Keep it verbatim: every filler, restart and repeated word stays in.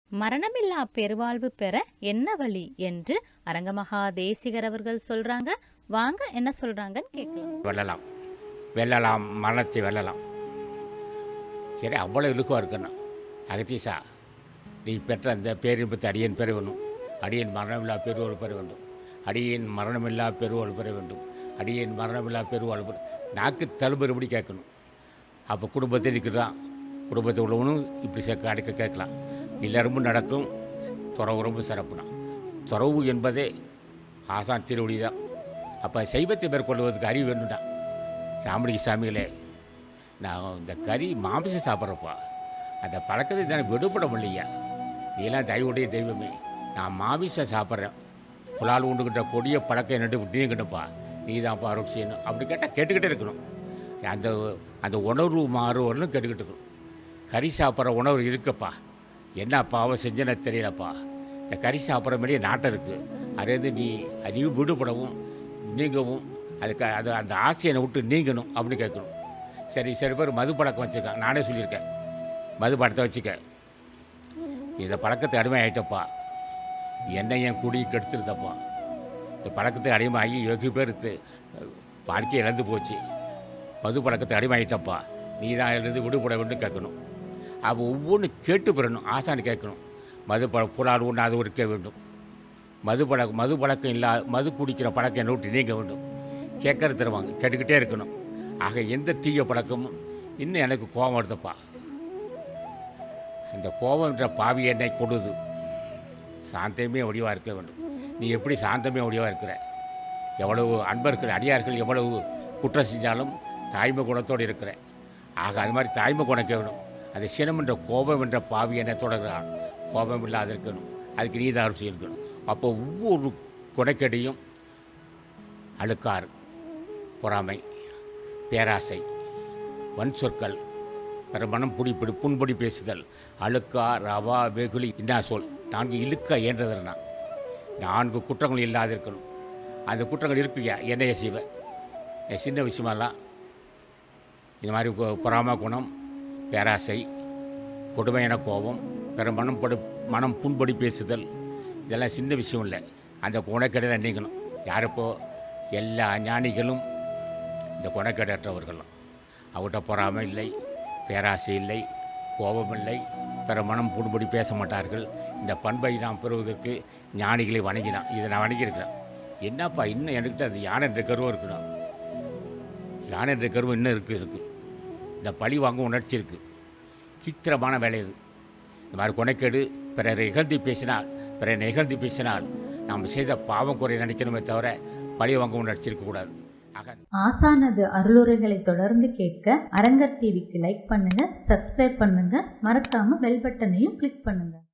மரணமில்லா பெருவாழ்வு பெற என்ன வழி என்று அரங்கமகா தேசிகர் அவர்கள் சொல்றாங்க. வாங்க என்ன சொல்றாங்கன்னு கேட்கலாம். வெல்லலாம் வெல்லலாம் மரணத்தை வெல்லலாம். சரி, அவ்வளோ இழுக்குவா இருக்கணும். அகத்தீசா, நீ பெற்ற அந்த பேரின்பத்தை அடியேன் பெற வேண்டும். அடியேன் மரணமில்லா பெருவாழ்வு பெற வேண்டும். அடியேன் மரணமில்லா பெருவாழ்வு பெற வேண்டும். அடியேன் மரணமில்லா பெருவாழ்வு பெற நாக்கு தழும்புறபடி கேட்கணும். அப்போ குடும்பத்தை இருக்குதான், குடும்பத்தை உள்ளவனும் இப்படி சேர்க்க அடைக்க கேட்கலாம். எல்லாருமும் நடக்கும். துறவு ரொம்ப சிறப்புனா துறவு என்பதே ஆசான் திருவடி தான். அப்போ சைவத்தை மேற்கொள்வதற்கு அறிவு வேணும்டா. ராமலிங்க சாமிகளே, நான் இந்த கறி மாமிசம் சாப்பிட்றப்பா அந்த பழக்கத்தை தானே விடுபட முடியலையா? நீலாம் தயவுடைய தெய்வமே, நான் மாமிசம் சாப்பிட்றேன், புலால் உண்டுகிட்ட கொடிய பழக்கம் என்னட்டு விட்டுங்கட்டப்பா, நீ தான்ப்பா அருள் செய்யணும். அப்படி கேட்டால் கேட்டுக்கிட்டே இருக்கணும். அந்த அந்த உணர்வு மாறுவர்களும் கேட்டுக்கிட்டு இருக்கணும். கறி சாப்பிட்ற உணவு இருக்குப்பா, என்ன பாவம் செஞ்சேன்னு தெரியலப்பா, இந்த கறி சாப்பிட்ற மாதிரியே நாட்டம் இருக்குது. அது நீ அறிவு விடுபடவும் நீங்கவும் அதுக்கு அது அந்த ஆசையை விட்டு நீங்கணும் அப்படின்னு கேட்கணும். சரி, சரி பேர் மது பழக்கம் வச்சுருக்கேன், நானே சொல்லியிருக்கேன், மது பழத்தை வச்சுக்க, இந்த பழக்கத்தை அடிமை ஆகிட்டப்பா, என்னை என் குடி கெடுத்துருதப்பா, இந்த பழக்கத்தை அடிமையாகி யோகி பேர் வாழ்க்கையை இழந்து போச்சு, மது பழக்கத்தை அடிமை ஆகிட்டப்பா, நீ தான் இருந்து விடுபட வேண்டும் கேட்கணும். அப்போ ஒவ்வொன்றும் கேட்டு பெறணும், ஆசான்னு கேட்கணும். மது பழ புலால் ஒன்று அது இருக்க வேண்டும். மது பழக்கம் மது பழக்கம் இல்லா மது குடிக்கிற பழக்கம் என்னை விட்டு நீங்க வேண்டும். கேட்கறது தருவாங்க, கேட்டுக்கிட்டே இருக்கணும். ஆக எந்த தீய பழக்கமும் இன்னும் எனக்கு கோபம் வருதுப்பா, அந்த கோபம்ன்ற பாவி என்னை கொடுது. சாந்தமே ஒடிவாக இருக்க வேண்டும். நீ எப்படி சாந்தமே ஒடிவாக இருக்கிற? எவ்வளவு அன்பர்கள் அடியார்கள் எவ்வளவு குற்றம் செஞ்சாலும் தாய்மை குணத்தோடு இருக்கிற. ஆக அது மாதிரி தாய்மை குணம் கேட்கணும். அது சினம் என்ற கோபம் என்ற பாவி என்னை தொடர்கிறான். கோபம் இல்லாத இருக்கணும், அதுக்கு நீதான் அருள் இருக்கணும். அப்போ ஒவ்வொரு கொடைக்கடியும் அழுக்காறு, பொறாமை, பேராசை, வன் சொற்கள், பிற மனம் பிடிப்பிடி புண்பொடி பேசுதல், அழுக்கா ரவா வெகுளி இன்னா சொல், நான்கு இழுக்க ஏன்றதுனா நான்கு குற்றங்கள் இல்லாத இருக்கணும். அந்த குற்றங்கள் இருக்குயா என்னைய செய்வ. சின்ன விஷயமெல்லாம் இந்த மாதிரி பொறாமை குணம், பேராசை, கொடுமையான கோபம், பிற மனம் படு மனம் புண்பொடி பேசுதல், இதெல்லாம் சின்ன விஷயம் இல்லை. அந்த குணக்கேடை நீங்கணும். யாருப்போ எல்லா ஞானிகளும் இந்த குணக்கேடற்றவர்களும். அவர்கிட்ட பொறாமை இல்லை, பேராசை இல்லை, கோபம் இல்லை, பிற மனம் புண்பொடி பேச மாட்டார்கள். இந்த பண்பை நாம் பெறுவதற்கு ஞானிகளை வணங்கினான். இதை நான் வணங்கியிருக்கிறேன். என்னப்பா இன்னும் என்கிட்ட அது யானை என்ற கருவம் இருக்கணும். யானை என்ற கருவம் இன்னும் இருக்குது இருக்குது இந்த பழி வாங்க உணர்ச்சி இருக்குது. சித்திரமான வேலை இது. இந்த மாதிரி கொனைக்கேடு பிறரை இகழ்ந்து பேசினால் பிறரை இகழ்ந்து பேசினால் நாம் செய்த பாவம் குறை நினைக்கணுமே தவிர பழி வாங்க உணர்ச்சி இருக்கக்கூடாது. ஆக ஆசானது அருளுரைகளை தொடர்ந்து கேட்க அரங்கர் டிவிக்கு லைக் பண்ணுங்க, சப்ஸ்கிரைப் பண்ணுங்க, மறக்காம பெல் பட்டனையும் கிளிக் பண்ணுங்க.